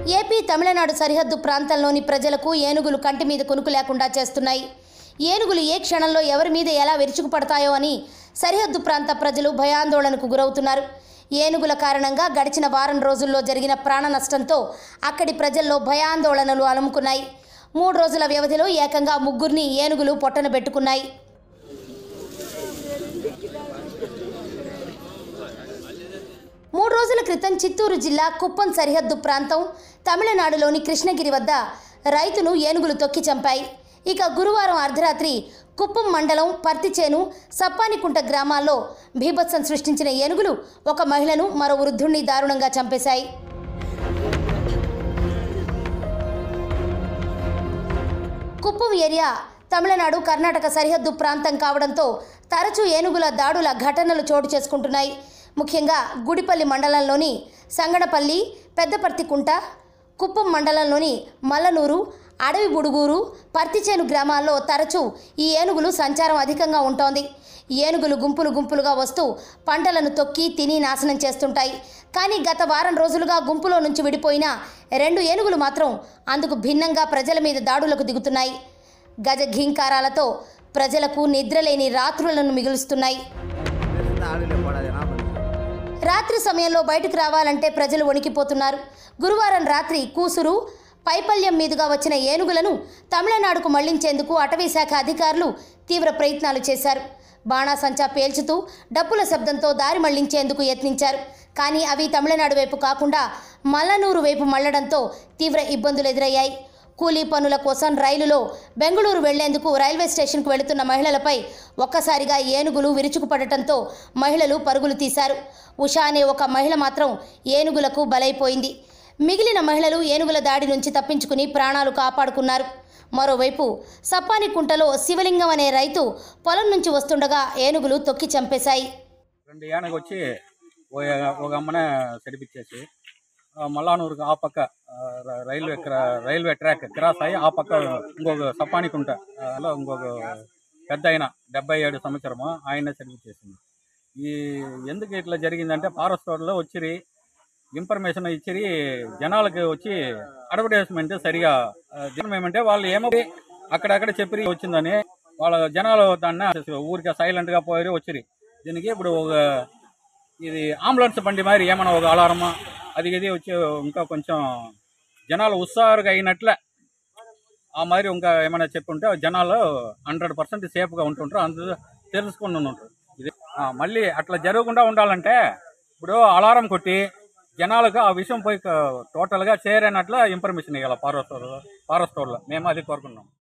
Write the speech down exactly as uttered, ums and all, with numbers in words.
AP Tamil Nadu సరిహద్దు ప్రాంతంలోని ప్రజలకు ఏనుగులు కంటి మీద కునుకు లేకుండా చేస్తున్నాయి. ఏనుగులు ఏ క్షణంలో ఎవరి మీద ఎలా విరుచుకుపడతాయో అని సరిహద్దు ప్రాంత ప్రజలు భయాందోళనకు గురవుతున్నారు. ఏనుగుల కారణంగా గడిచిన వారం రోజుల్లో జరిగిన ప్రాణ నష్టంతో అక్కడి ప్రజల్లో భయాందోళనలు అలుముకున్నాయి. మూడు రోజుల వ్యవధిలో ఏకంగా ముగ్గురిని ఏనుగులు పొట్టన పెట్టుకున్నాయి. మూడు రోజుల క్రితం చిత్తూరు జిల్లా కుప్పం సరిహద్దు ప్రాంతం తమిళనాడులోని కృష్ణగిరి వద్ద రైతును ఏనుగులు తొక్కి చంపాయి. ఇక గురువారం అర్ధరాత్రి కుప్పం మండలం పర్తిచేను సప్పానికుంట గ్రామాల్లో బీభత్సం సృష్టించిన ఏనుగులు ఒక మహిళను మరో వృద్ధుణ్ణి దారుణంగా చంపేశాయి. కుప్పం ఏరియా తమిళనాడు కర్ణాటక సరిహద్దు ప్రాంతం కావడంతో తరచూ ఏనుగుల దాడుల ఘటనలు చోటు చేసుకుంటున్నాయి. ముఖ్యంగా గుడిపల్లి మండలంలోని సంగడపల్లి, పెద్దపర్తికుంట, కుప్పం మండలంలోని మల్లనూరు, అడవి బుడుగూరు, పర్తిచేను గ్రామాల్లో తరచూ ఈ ఏనుగులు సంచారం అధికంగా ఉంటోంది. ఏనుగులు గుంపులు గుంపులుగా వస్తూ పంటలను తొక్కి తిని నాశనం చేస్తుంటాయి. కానీ గత వారం రోజులుగా గుంపులో నుంచి విడిపోయిన రెండు ఏనుగులు మాత్రం అందుకు భిన్నంగా ప్రజల మీద దాడులకు దిగుతున్నాయి. గజ ఘీంకారాలతో ప్రజలకు నిద్రలేని రాత్రులను మిగులుస్తున్నాయి. రాత్రి సమయంలో బయటకు రావాలంటే ప్రజలు వణికిపోతున్నారు. గురువారం రాత్రి కూసురు, పైపల్యం మీదుగా వచ్చిన ఏనుగులను తమిళనాడుకు మళ్లించేందుకు అటవీశాఖ అధికారులు తీవ్ర ప్రయత్నాలు చేశారు. బాణాసంచా పేల్చుతూ డప్పుల శబ్దంతో దారి మళ్లించేందుకు యత్నించారు. కానీ అవి తమిళనాడు వైపు కాకుండా మల్లనూరు వైపు మళ్లడంతో తీవ్ర ఇబ్బందులు ఎదురయ్యాయి. కూలీ పనుల కోసం రైలులో బెంగళూరు వెళ్లేందుకు రైల్వే స్టేషన్కు వెళుతున్న మహిళలపై ఒక్కసారిగా ఏనుగులు విరుచుకుపడటంతో మహిళలు పరుగులు తీశారు. ఉషా అనే ఒక మహిళ మాత్రం ఏనుగులకు బలైపోయింది. మిగిలిన మహిళలు ఏనుగుల దాడి నుంచి తప్పించుకుని ప్రాణాలు కాపాడుకున్నారు. మరోవైపు సప్పానికుంటలో శివలింగం అనే రైతు పొలం నుంచి వస్తుండగా ఏనుగులు తొక్కి చంపేశాయి. రెండు ఏనుగు వచ్చి ఒక అమ్మనే సరిపించేసి మల్లానూరుకి ఆ పక్క రైల్వే రైల్వే ట్రాక్ క్రాస్ అయ్యి ఆ పక్క ఇంకొక సప్పానికుంట అలా ఇంకొక పెద్ద ఆయన డెబ్బై ఏడు సంవత్సరము ఆయనే సరిపించేసింది. ఈ ఎందుకు ఇట్లా జరిగిందంటే ఫారెస్ట్ రోడ్లో వచ్చి ఇన్ఫర్మేషన్ ఇచ్చి జనాలకి వచ్చి అడ్వర్టైజ్మెంట్ సరిగా జనం ఏమంటే వాళ్ళు ఏమో అక్కడక్కడ చెప్పి వచ్చిందని వాళ్ళ జనాలు దాన్ని ఊరికే సైలెంట్గా పోయి వచ్చిరి. దీనికి ఇప్పుడు ఒక ఇది అంబులెన్స్ బండి మరి ఏమైనా ఒక అలారమా అది ఇది వచ్చి ఇంకా కొంచెం జనాలు ఉత్సాహంగా అయినట్లే ఆ మరి ఇంకా ఏమైనా చెప్పుంటే జనాలు హండ్రెడ్ పర్సెంట్ సేఫ్గా ఉంటుంటారు, అంత తెలుసుకుని ఉంటారు. ఇది మళ్ళీ అట్లా జరగకుండా ఉండాలంటే ఇప్పుడు అలారం కొట్టి జనాలకు ఆ విషయం పోయి టోటల్గా చేరనట్ల ఇన్ఫర్మేషన్ ఇవ్వాలి ఫారెస్ట్ ఫారెస్ట్ వాళ్ళు. మేము అది కోరుకున్నాం.